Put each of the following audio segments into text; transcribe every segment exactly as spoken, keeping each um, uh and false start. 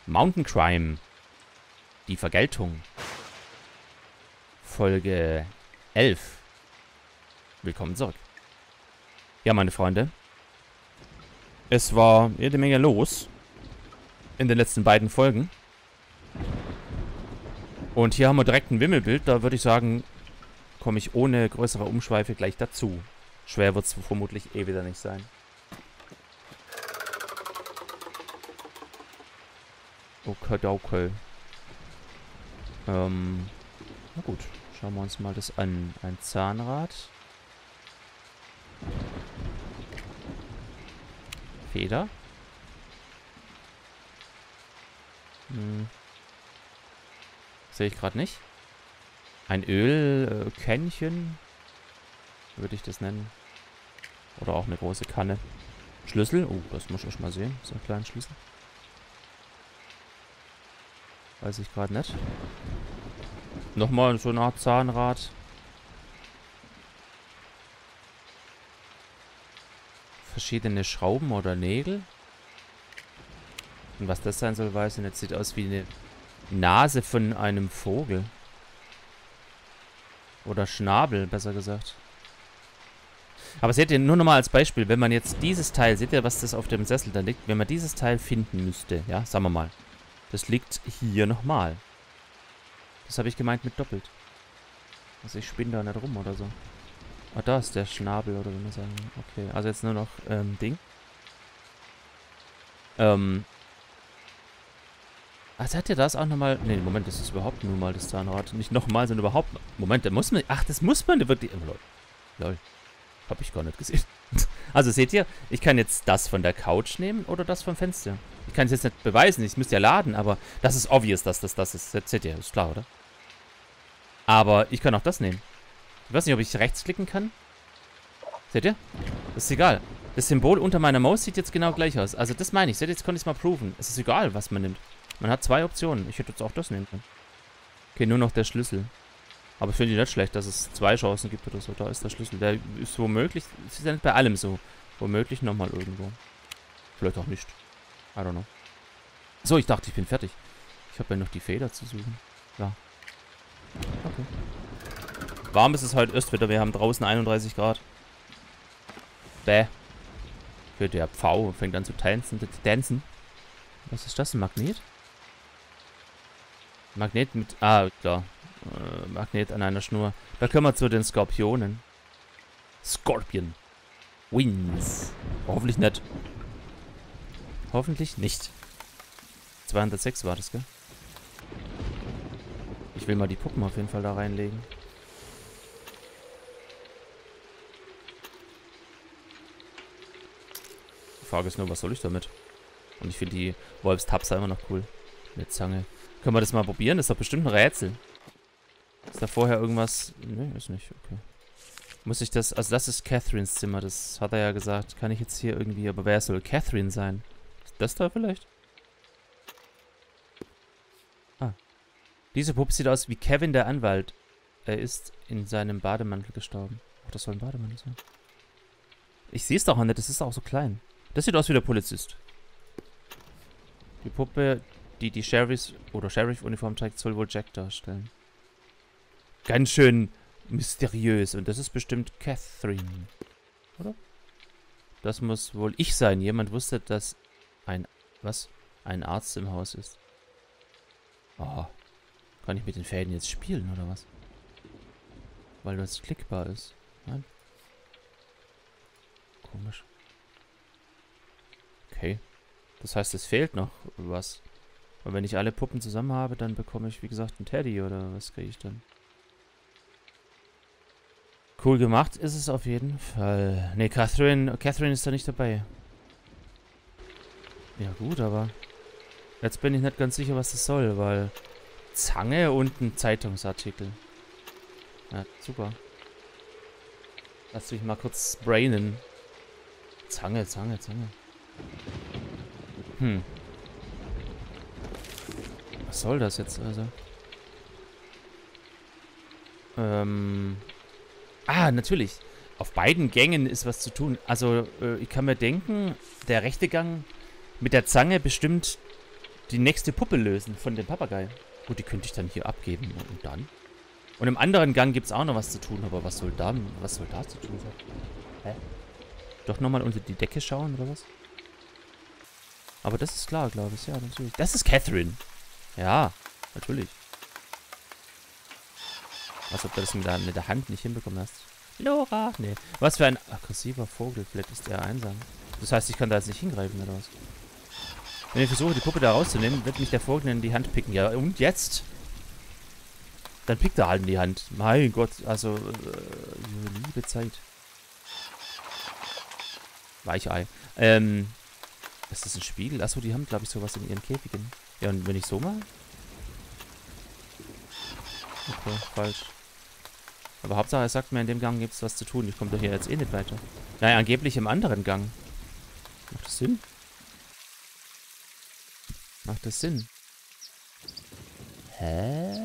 Mountain Crime. Die Vergeltung. Folge elf. Willkommen zurück. Ja, meine Freunde. Es war jede Menge los. In den letzten beiden Folgen. Und hier haben wir direkt ein Wimmelbild. Da würde ich sagen, komme ich ohne größere Umschweife gleich dazu. Schwer wird es vermutlich eh wieder nicht sein. Okay, okay. Ähm, na gut. Schauen wir uns mal das an. Ein Zahnrad. Feder. Hm. Sehe ich gerade nicht. Ein Ölkännchen. Äh, würde ich das nennen. Oder auch eine große Kanne. Schlüssel. Oh, das muss ich erst mal sehen. So ein kleiner Schlüssel. Weiß ich gerade nicht. Nochmal so eine Art Zahnrad. Verschiedene Schrauben oder Nägel. Und was das sein soll, weiß ich nicht. Sieht aus wie eine Nase von einem Vogel. Oder Schnabel, besser gesagt. Aber seht ihr, nur nochmal als Beispiel, wenn man jetzt dieses Teil, seht ihr, was das auf dem Sessel da liegt? Wenn man dieses Teil finden müsste, ja, sagen wir mal. Das liegt hier nochmal. Das habe ich gemeint mit doppelt. Also ich spinne da nicht rum oder so. Ah, da ist der Schnabel, oder wie man sagen. Okay, also jetzt nur noch ähm, Ding. Ähm. Also hat ihr das auch nochmal... Ne, Moment, das ist überhaupt nur mal das Zahnrad. Nicht nochmal, sondern überhaupt... Moment, da muss man... Ach, das muss man wirklich... Lol. Lol. Hab ich gar nicht gesehen. Also seht ihr, ich kann jetzt das von der Couch nehmen oder das vom Fenster. Ich kann es jetzt nicht beweisen, ich müsste ja laden, aber das ist obvious, dass das das ist. Seht ihr, ist klar, oder? Aber ich kann auch das nehmen. Ich weiß nicht, ob ich rechtsklicken kann. Seht ihr? Das ist egal. Das Symbol unter meiner Maus sieht jetzt genau gleich aus. Also das meine ich. Seht ihr, jetzt konnte ich es mal proven. Es ist egal, was man nimmt. Man hat zwei Optionen. Ich hätte jetzt auch das nehmen können. Okay, nur noch der Schlüssel. Aber ich finde nicht schlecht, dass es zwei Chancen gibt oder so. Da ist der Schlüssel. Der ist womöglich, das ist ja nicht bei allem so. Womöglich nochmal irgendwo. Vielleicht auch nicht. I don't know. So, ich dachte, ich bin fertig. Ich habe ja noch die Feder zu suchen. Ja. Okay. Warm ist es heute erst wieder. Wir haben draußen einunddreißig Grad. Bäh. Hört der Pfau fängt an zu tanzen. Tanzen. Was ist das? Ein Magnet? Magnet mit... Ah, klar. Äh, Magnet an einer Schnur. Da kommen wir zu den Skorpionen. Scorpion. Wings. Hoffentlich nicht. Hoffentlich nicht. zweihundertsechs war das, gell? Ich will mal die Puppen auf jeden Fall da reinlegen. Die Frage ist nur, was soll ich damit? Und ich finde die Wolfstapser immer noch cool. Mit Zange. Können wir das mal probieren? Das ist doch bestimmt ein Rätsel. Ist da vorher irgendwas... Ne, ist nicht. Okay. Muss ich das... Also das ist Catherines Zimmer. Das hat er ja gesagt. Kann ich jetzt hier irgendwie... Aber wer soll Catherine sein? Ist das da vielleicht? Ah. Diese Puppe sieht aus wie Kevin der Anwalt. Er ist in seinem Bademantel gestorben. Ach, das soll ein Bademantel sein. Ich sehe es doch nicht. Das ist auch so klein. Das sieht aus wie der Polizist. Die Puppe, die die Sheriffs oder Sheriff-Uniform trägt, soll wohl Jack darstellen. Ganz schön mysteriös. Und das ist bestimmt Catherine. Oder? Das muss wohl ich sein. Jemand wusste, dass ein... Was? Ein Arzt im Haus ist. Oh. Kann ich mit den Fäden jetzt spielen, oder was? Weil das klickbar ist. Nein? Komisch. Okay. Das heißt, es fehlt noch was. Und wenn ich alle Puppen zusammen habe, dann bekomme ich, wie gesagt, einen Teddy, oder was kriege ich dann? Cool gemacht ist es auf jeden Fall. Ne, Catherine, Catherine ist da nicht dabei. Ja gut, aber jetzt bin ich nicht ganz sicher, was das soll, weil Zange und ein Zeitungsartikel. Ja, super. Lass mich mal kurz brainen. Zange, Zange, Zange. Hm. Was soll das jetzt also? Ähm... Ah, natürlich. Auf beiden Gängen ist was zu tun. Also, äh, ich kann mir denken, der rechte Gang mit der Zange bestimmt die nächste Puppe lösen von dem Papagei. Gut, die könnte ich dann hier abgeben. Und dann? Und im anderen Gang gibt es auch noch was zu tun. Aber was soll da, was soll da zu tun sein? Hä? Doch nochmal unter die Decke schauen, oder was? Aber das ist klar, glaube ich. Ja, natürlich. Das ist Catherine. Ja, natürlich. Als ob du das mit der, mit der Hand nicht hinbekommen hast. Lora! Nee. Was für ein aggressiver Vogel. Vielleicht ist der einsam. Das heißt, ich kann da jetzt nicht hingreifen, oder was? Wenn ich versuche, die Puppe da rauszunehmen, wird mich der Vogel in die Hand picken. Ja, und jetzt? Dann pickt er halt in die Hand. Mein Gott, also, äh, liebe Zeit. Weichei. Ähm, ist das ein Spiegel? Achso, die haben, glaube ich, sowas in ihren Käfigen. Ja, und wenn ich so mal? Okay, falsch. Aber Hauptsache, er sagt mir, in dem Gang gibt es was zu tun. Ich komme doch hier jetzt eh nicht weiter. Naja, angeblich im anderen Gang. Macht das Sinn? Macht das Sinn? Hä?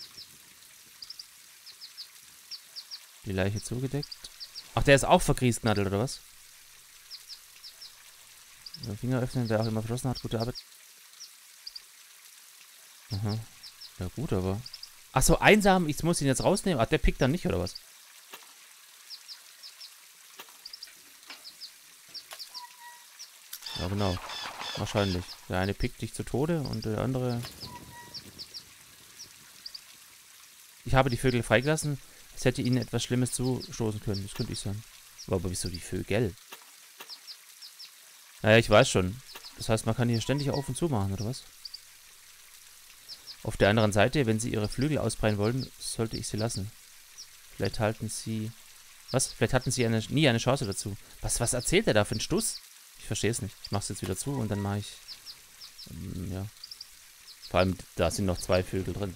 Die Leiche zugedeckt. Ach, der ist auch vergriesgnattelt, oder was? Den Finger öffnen, wer auch immer verschlossen hat. Gute Arbeit. Aha. Ja gut, aber... Ach so, einsam. Ich muss ihn jetzt rausnehmen. Ach, der pickt dann nicht, oder was? Ja, genau. Wahrscheinlich. Der eine pickt dich zu Tode und der andere... Ich habe die Vögel freigelassen. Es hätte ihnen etwas Schlimmes zustoßen können. Das könnte ich sagen. Aber wieso die Vögel? Naja, ich weiß schon. Das heißt, man kann hier ständig auf und zu machen, oder was? Auf der anderen Seite, wenn sie ihre Flügel ausbreiten wollen, sollte ich sie lassen. Vielleicht halten sie... Was? Vielleicht hatten sie eine, nie eine Chance dazu. Was, was erzählt er da für einen Stuss? Ich verstehe es nicht. Ich mache es jetzt wieder zu und dann mache ich... Ähm, ja. Vor allem, da sind noch zwei Vögel drin.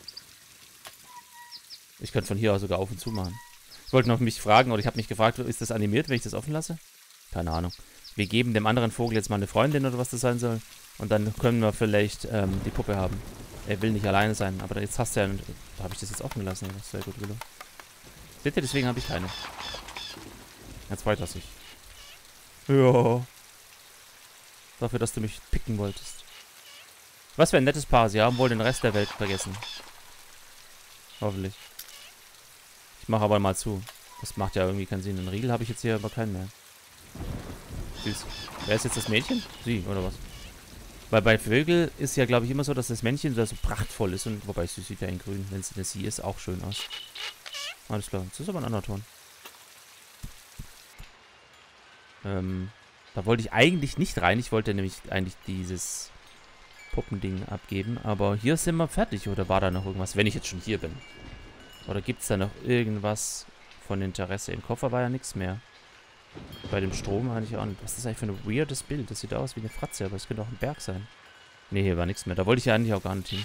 Ich könnte von hier aus sogar auf und zu machen. Ich wollte noch mich fragen, oder ich habe mich gefragt, ist das animiert, wenn ich das offen lasse? Keine Ahnung. Wir geben dem anderen Vogel jetzt mal eine Freundin oder was das sein soll. Und dann können wir vielleicht ähm, die Puppe haben. Er will nicht alleine sein, aber jetzt hast du ja... Da habe ich das jetzt offen gelassen. Das ist sehr gut gelungen. Seht ihr, deswegen habe ich keine. Jetzt weiter sich. Ja. Dafür, dass du mich picken wolltest. Was für ein nettes Paar. Sie haben wohl den Rest der Welt vergessen. Hoffentlich. Ich mache aber mal zu. Das macht ja irgendwie keinen Sinn. Einen Riegel habe ich jetzt hier aber keinen mehr. Süß. Wer ist jetzt das Mädchen? Sie, oder was? Weil bei Vögel ist ja, glaube ich, immer so, dass das Männchen da so prachtvoll ist. Und wobei, sie sieht ja in grün, wenn es eine Sie ist, auch schön aus. Alles klar. Das ist aber ein anderer Ton. Ähm, da wollte ich eigentlich nicht rein. Ich wollte nämlich eigentlich dieses Puppending abgeben. Aber hier sind wir fertig. Oder war da noch irgendwas, wenn ich jetzt schon hier bin? Oder gibt es da noch irgendwas von Interesse? Im Koffer war ja nichts mehr. Bei dem Strom eigentlich auch nicht. Was ist das eigentlich für ein weirdes Bild? Das sieht aus wie eine Fratze, aber es könnte auch ein Berg sein. Ne, hier war nichts mehr. Da wollte ich ja eigentlich auch gar nicht hin.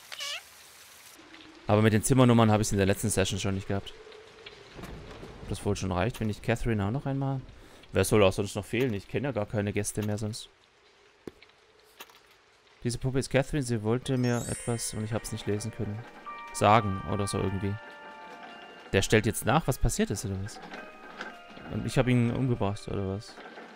Aber mit den Zimmernummern habe ich es in der letzten Session schon nicht gehabt. Ob das wohl schon reicht, wenn ich Catherine auch noch einmal... Wer soll auch sonst noch fehlen? Ich kenne ja gar keine Gäste mehr sonst. Diese Puppe ist Catherine. Sie wollte mir etwas, und ich habe es nicht lesen können, sagen oder so irgendwie. Der stellt jetzt nach, was passiert ist, oder was? Und ich habe ihn umgebracht, oder was?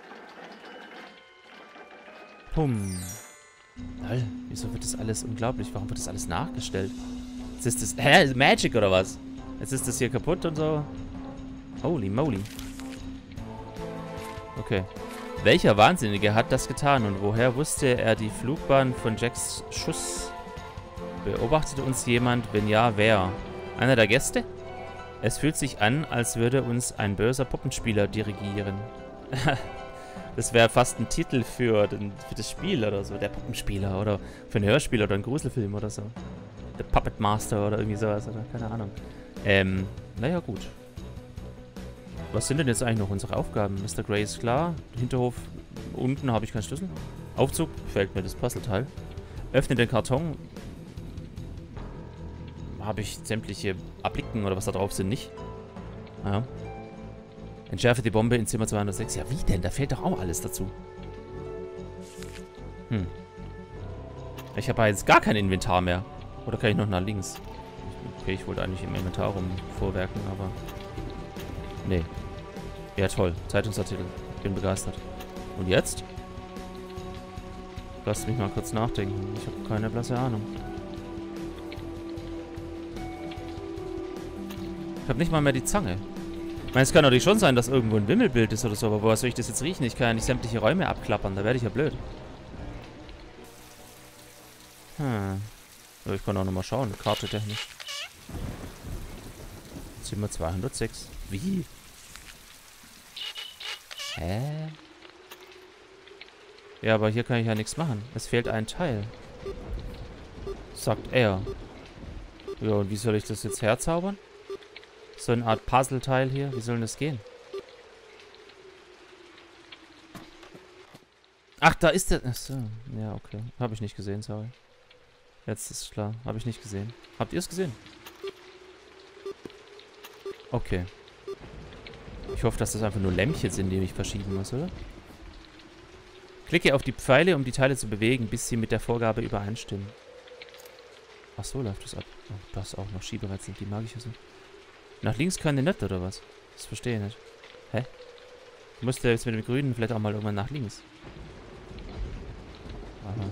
Pum. Lol, wieso wird das alles unglaublich? Warum wird das alles nachgestellt? Jetzt ist das... Hä? Magic, oder was? Jetzt ist das hier kaputt und so. Holy moly. Okay. Welcher Wahnsinnige hat das getan und woher wusste er die Flugbahn von Jacks Schuss? Beobachtete uns jemand? Wenn ja, wer? Einer der Gäste? Es fühlt sich an, als würde uns ein böser Puppenspieler dirigieren. Das wäre fast ein Titel für, den, für das Spiel oder so. Der Puppenspieler oder für ein Hörspiel oder einen Gruselfilm oder so. The Puppet Master oder irgendwie sowas oder keine Ahnung. Ähm, naja, gut. Was sind denn jetzt eigentlich noch unsere Aufgaben? Mister Grey ist klar. Hinterhof, unten habe ich keinen Schlüssel. Aufzug, gefällt mir das Puzzleteil. Öffne den Karton. Habe ich sämtliche Ablicken oder was da drauf sind, nicht? Ja. Entschärfe die Bombe in Zimmer zweihundertsechs. Ja, wie denn? Da fehlt doch auch alles dazu. Hm. Ich habe jetzt gar kein Inventar mehr. Oder kann ich noch nach links? Okay, ich wollte eigentlich im Inventar rum vorwerken, aber... Nee. Ja, toll. Zeitungsartikel. Bin begeistert. Und jetzt? Lass mich mal kurz nachdenken. Ich habe keine blasse Ahnung. Ich habe nicht mal mehr die Zange. Ich meine, es kann natürlich schon sein, dass irgendwo ein Wimmelbild ist oder so, aber woher soll ich das jetzt riechen? Ich kann ja nicht sämtliche Räume abklappern, da werde ich ja blöd. Hm. Aber ich kann auch nochmal schauen, Karte technisch. Zimmer zweihundertsechs. Wie? Hä? Ja, aber hier kann ich ja nichts machen. Es fehlt ein Teil. Sagt er. Ja, und wie soll ich das jetzt herzaubern? So eine Art Puzzleteil hier. Wie soll denn das gehen? Ach, da ist der... Achso. Ja, okay. Habe ich nicht gesehen, sorry. Jetzt ist klar. Habe ich nicht gesehen. Habt ihr es gesehen? Okay. Ich hoffe, dass das einfach nur Lämpchen sind, die ich verschieben muss, oder? Klicke auf die Pfeile, um die Teile zu bewegen, bis sie mit der Vorgabe übereinstimmen. Ach so, läuft das ab. Oh, das ist auch noch Schiebereizen, die mag ich ja so. Nach links können die nicht, oder was? Das verstehe ich nicht. Hä? Du musst ja jetzt mit dem Grünen vielleicht auch mal irgendwann nach links. Aha.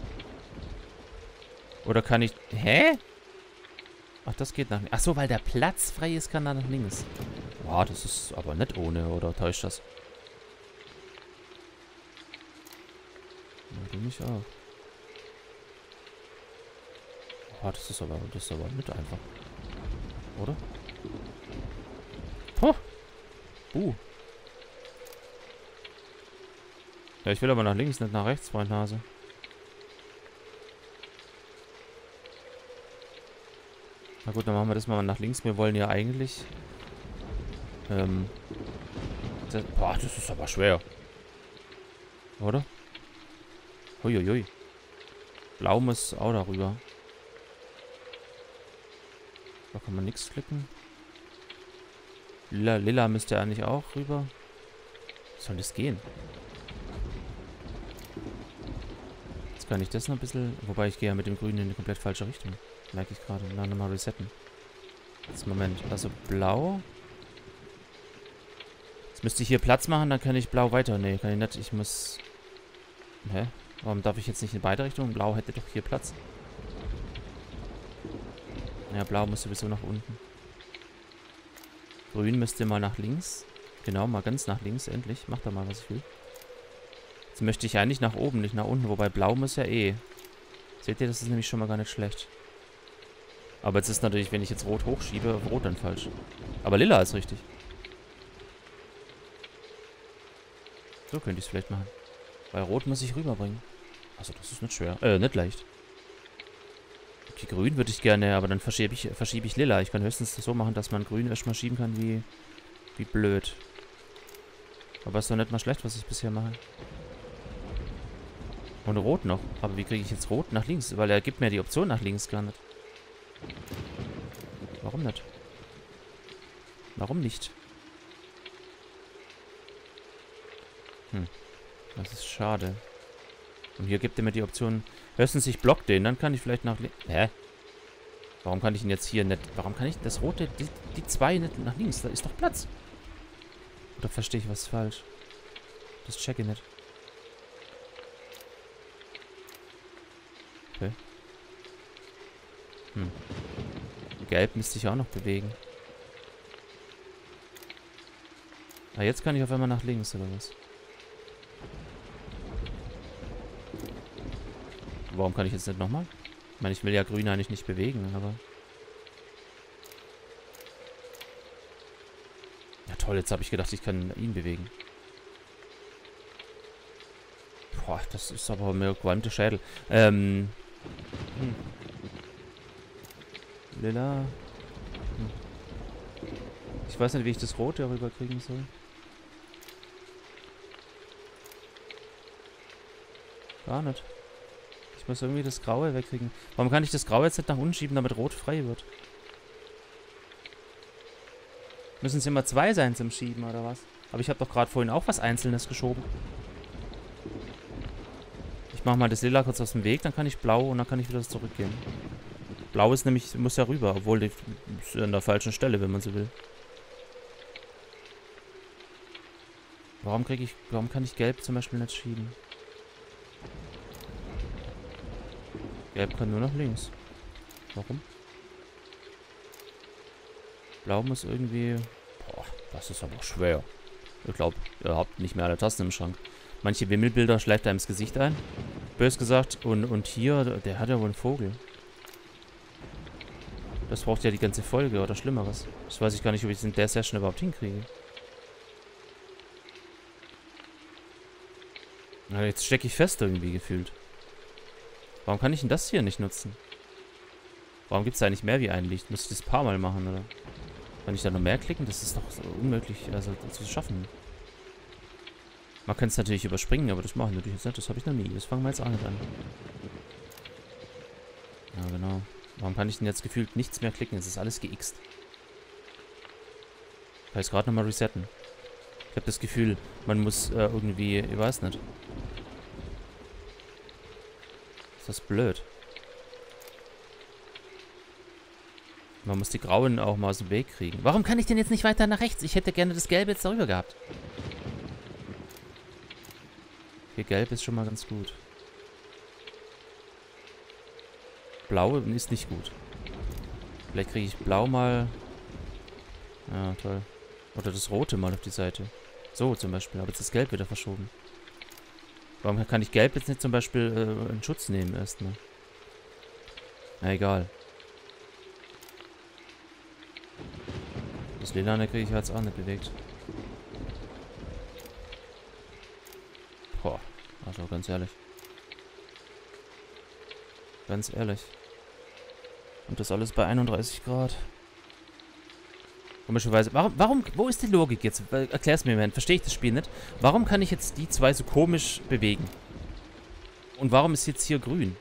Oder kann ich... Hä? Ach, das geht nach links. Ach so, weil der Platz frei ist, kann er nach links. Boah, das ist aber nicht ohne, oder täuscht das? Ja, du mich auch. Boah, das ist aber, das ist aber nicht einfach. Oder? Puh. Uh. Ja, ich will aber nach links, nicht nach rechts, Freund Hase. Na gut, dann machen wir das mal nach links. Wir wollen ja eigentlich... Ähm... Das, boah, das ist aber schwer. Oder? Huiuiui. Blau muss auch darüber. Da kann man nichts klicken. Lila, Lila müsste eigentlich auch rüber. Wie soll das gehen? Jetzt kann ich das noch ein bisschen... Wobei, ich gehe ja mit dem Grünen in die komplett falsche Richtung. Merke ich gerade. Dann nochmal resetten. Jetzt, Moment. Also blau. Jetzt müsste ich hier Platz machen, dann kann ich blau weiter. Nee, kann ich nicht. Ich muss... Hä? Warum darf ich jetzt nicht in beide Richtungen? Blau hätte doch hier Platz. Ja, blau muss sowieso nach unten. Grün müsste mal nach links. Genau, mal ganz nach links, endlich. Mach da mal, was ich will. Jetzt möchte ich eigentlich nach oben, nicht nach unten. Wobei blau muss ja eh. Seht ihr, das ist nämlich schon mal gar nicht schlecht. Aber jetzt ist natürlich, wenn ich jetzt rot hochschiebe, auf rot dann falsch. Aber lila ist richtig. So könnte ich es vielleicht machen. Weil rot muss ich rüberbringen. Also das ist nicht schwer. Äh, nicht leicht. Okay, grün würde ich gerne, aber dann verschiebe ich, verschiebe ich lila. Ich kann höchstens das so machen, dass man grün erstmal schieben kann, wie, wie blöd. Aber ist doch nicht mal schlecht, was ich bisher mache. Und rot noch. Aber wie kriege ich jetzt rot nach links? Weil er gibt mir die Option nach links gar nicht. Warum nicht? Warum nicht? Hm. Das ist schade. Und hier gibt er mir die Option, höchstens ich block den, dann kann ich vielleicht nach links... Hä? Warum kann ich ihn jetzt hier nicht... Warum kann ich das rote, die, die zwei nicht nach links? Da ist doch Platz. Oder verstehe ich was falsch? Das check ich nicht. Okay. Hm. Gelb müsste ich auch noch bewegen. Ah, jetzt kann ich auf einmal nach links, oder was? Warum kann ich jetzt nicht nochmal? Ich meine, ich will ja grün eigentlich nicht bewegen, aber... Ja toll, jetzt habe ich gedacht, ich kann ihn bewegen. Boah, das ist aber mir gequalmte Schädel. Ähm... Hm. Lila... Hm. Ich weiß nicht, wie ich das Rote darüber kriegen soll. Gar nicht. Ich muss irgendwie das Graue wegkriegen. Warum kann ich das Graue jetzt nicht nach unten schieben, damit Rot frei wird? Müssen es immer zwei sein zum Schieben, oder was? Aber ich habe doch gerade vorhin auch was Einzelnes geschoben. Ich mache mal das Lila kurz aus dem Weg, dann kann ich Blau und dann kann ich wieder zurückgehen. Blau ist nämlich, muss ja rüber, obwohl die ist an der falschen Stelle, wenn man so will. Warum kriege ich, warum kann ich Gelb zum Beispiel nicht schieben? Gelb kann nur nach links. Warum? Blau muss irgendwie... Boah, das ist aber schwer. Ich glaube, ihr habt nicht mehr alle Tasten im Schrank. Manche Wimmelbilder schleift einem ins Gesicht ein. Bös gesagt. Und, und hier, der hat ja wohl einen Vogel. Das braucht ja die ganze Folge oder Schlimmeres. Das weiß ich gar nicht, ob ich es in der Session überhaupt hinkriege. Na, jetzt stecke ich fest irgendwie gefühlt. Warum kann ich denn das hier nicht nutzen? Warum gibt es da eigentlich mehr wie ein Licht? Muss ich das ein paar Mal machen, oder? Kann ich da noch mehr klicken? Das ist doch so unmöglich, also zu schaffen. Man kann es natürlich überspringen, aber das mache ich natürlich jetzt nicht. Das habe ich noch nie. Das fangen wir jetzt auch nicht an. Ja, genau. Warum kann ich denn jetzt gefühlt nichts mehr klicken? Es ist alles geixt. Kann ich es gerade nochmal resetten. Ich habe das Gefühl, man muss äh, irgendwie... Ich weiß nicht. Ist das blöd. Man muss die Grauen auch mal aus dem Weg kriegen. Warum kann ich denn jetzt nicht weiter nach rechts? Ich hätte gerne das Gelbe jetzt darüber gehabt. Okay, Gelb ist schon mal ganz gut. Blau ist nicht gut. Vielleicht kriege ich Blau mal... Ja, toll. Oder das Rote mal auf die Seite. So zum Beispiel. Aber jetzt ist Gelb wieder verschoben. Warum kann ich Gelb jetzt nicht zum Beispiel äh, in Schutz nehmen erstmal? Na egal. Das Lilane kriege ich jetzt auch nicht bewegt. Boah, also ganz ehrlich. Ganz ehrlich. Und das alles bei einunddreißig Grad. Komischerweise. Warum, warum, wo ist die Logik jetzt? Erklär's mir, man. Verstehe ich das Spiel nicht. Warum kann ich jetzt die zwei so komisch bewegen? Und warum ist jetzt hier grün?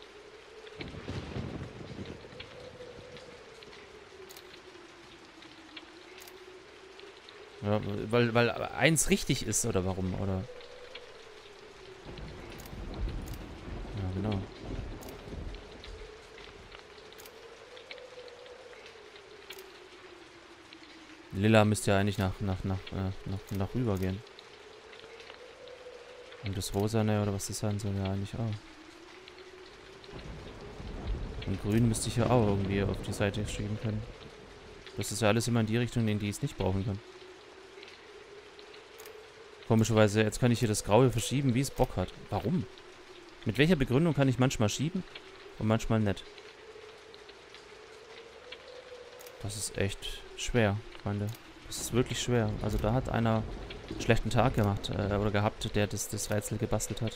Ja, weil, weil eins richtig ist, oder warum? Oder? Ja, genau. Lila müsste ja eigentlich nach, nach, nach, äh, nach, nach rüber gehen. Und das Rosane, oder was das sein soll, ja eigentlich auch. Und Grün müsste ich ja auch irgendwie auf die Seite schieben können. Das ist ja alles immer in die Richtung, in die ich es nicht brauchen kann. Komischerweise, jetzt kann ich hier das Graue verschieben, wie es Bock hat. Warum? Mit welcher Begründung kann ich manchmal schieben und manchmal nicht? Das ist echt schwer, Freunde. Das ist wirklich schwer. Also da hat einer einen schlechten Tag gemacht äh, oder gehabt, der das, das Rätsel gebastelt hat.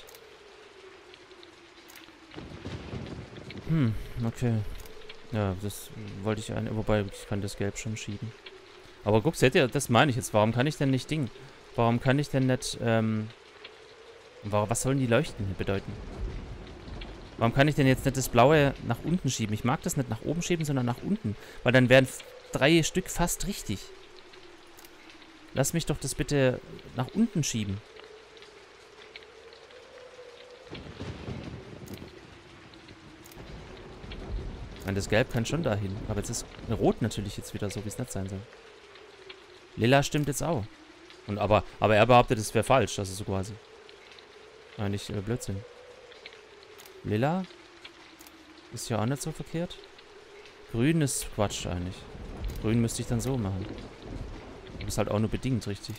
Hm, okay. Ja, das wollte ich ein... Wobei, ich kann das Gelb schon schieben. Aber guck, seht ihr, das meine ich jetzt. Warum kann ich denn nicht Ding? Warum kann ich denn nicht, ähm... Warum, was sollen die Leuchten bedeuten? Warum kann ich denn jetzt nicht das Blaue nach unten schieben? Ich mag das nicht nach oben schieben, sondern nach unten. Weil dann wären drei Stück fast richtig. Lass mich doch das bitte nach unten schieben. Ich meine, das Gelb kann schon dahin. Aber jetzt ist Rot natürlich jetzt wieder so, wie es nicht sein soll. Lila stimmt jetzt auch. Und aber, aber er behauptet, es wäre falsch. Das ist so quasi. Eigentlich äh, Blödsinn. Lila ist ja auch nicht so verkehrt. Grün ist Quatsch eigentlich. Grün müsste ich dann so machen. Das ist halt auch nur bedingt richtig.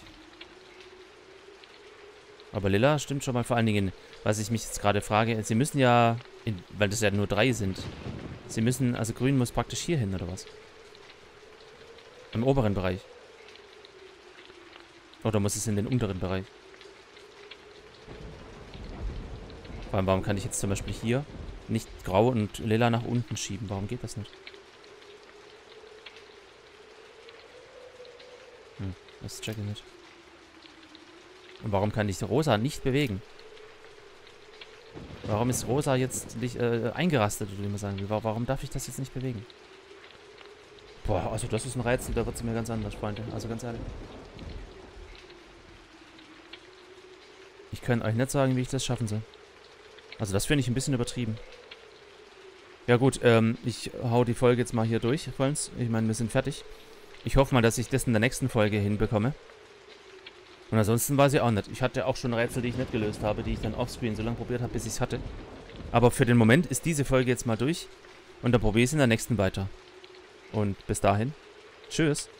Aber Lila stimmt schon mal, vor allen Dingen, was ich mich jetzt gerade frage. Sie müssen ja, in, weil das ja nur drei sind. Sie müssen, also Grün muss praktisch hier hin, oder was? Im oberen Bereich. Oder muss es in den unteren Bereich? Vor allem, warum kann ich jetzt zum Beispiel hier nicht Grau und Lila nach unten schieben? Warum geht das nicht? Hm, das check ich nicht. Und warum kann ich Rosa nicht bewegen? Warum ist Rosa jetzt nicht äh, eingerastet, oder wie man sagen will? Warum darf ich das jetzt nicht bewegen? Boah, also das ist ein Rätsel, da wird es mir ganz anders, Freunde. Also ganz ehrlich. Ich kann euch nicht sagen, wie ich das schaffen soll. Also das finde ich ein bisschen übertrieben. Ja gut, ähm, ich hau die Folge jetzt mal hier durch, Freunde. Ich meine, wir sind fertig. Ich hoffe mal, dass ich das in der nächsten Folge hinbekomme. Und ansonsten weiß ich auch nicht. Ich hatte auch schon Rätsel, die ich nicht gelöst habe, die ich dann offscreen so lange probiert habe, bis ich es hatte. Aber für den Moment ist diese Folge jetzt mal durch. Und dann probiere ich es in der nächsten weiter. Und bis dahin, tschüss.